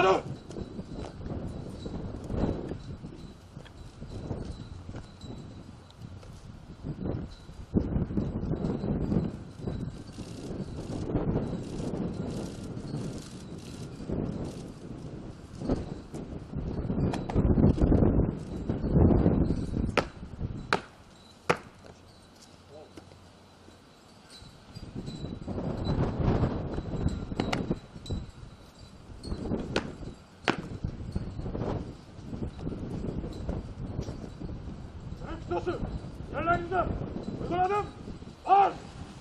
Hadi. Yerlerinize uyguladım. Marş!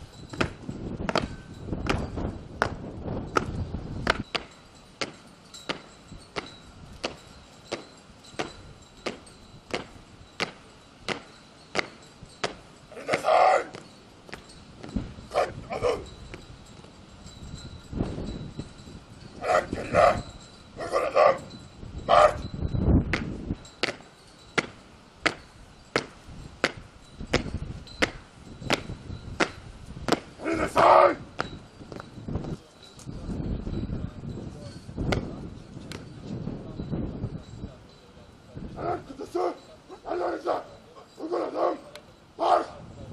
Elinde say! Kaç adım! Hareketler! Uyguladım! Marş! Say! Ayak kutusu ellerinize uyguladım. Marş!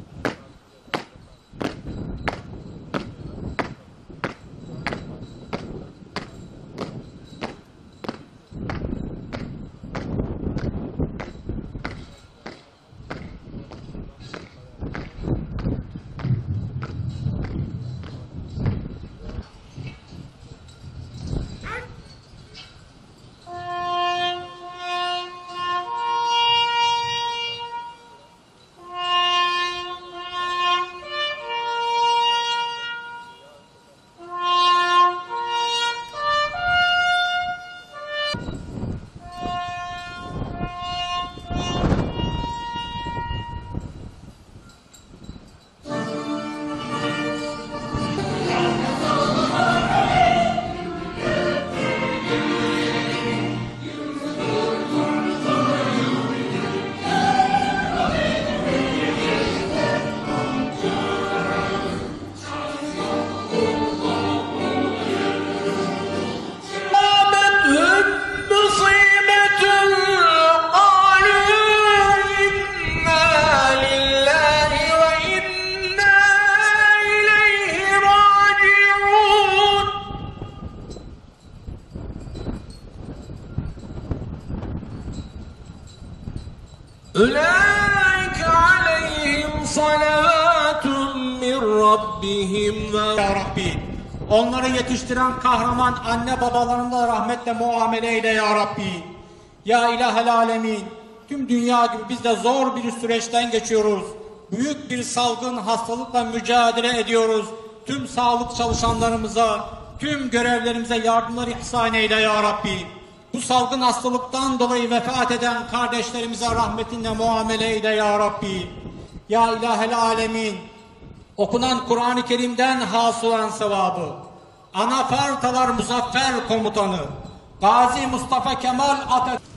Ulaike aleyhim salavatun min rabbihim ve Ya Rabbi, onları yetiştiren kahraman anne babalarına rahmetle muamele eyle ya Rabbi. Ya İlahel Alemin, tüm dünya gibi biz de zor bir süreçten geçiyoruz. Büyük bir salgın hastalıkla mücadele ediyoruz. Tüm sağlık çalışanlarımıza, tüm görevlerimize yardımlar ihsan eyle ya Rabbi. Bu salgın hastalıktan dolayı vefat eden kardeşlerimize rahmetinle muamele eyle ya Rabbi. Ya İlahel Alemin, okunan Kur'an-ı Kerim'den hasıl olan sevabı, Anafartalar Muzaffer Komutanı, Gazi Mustafa Kemal Atatürk,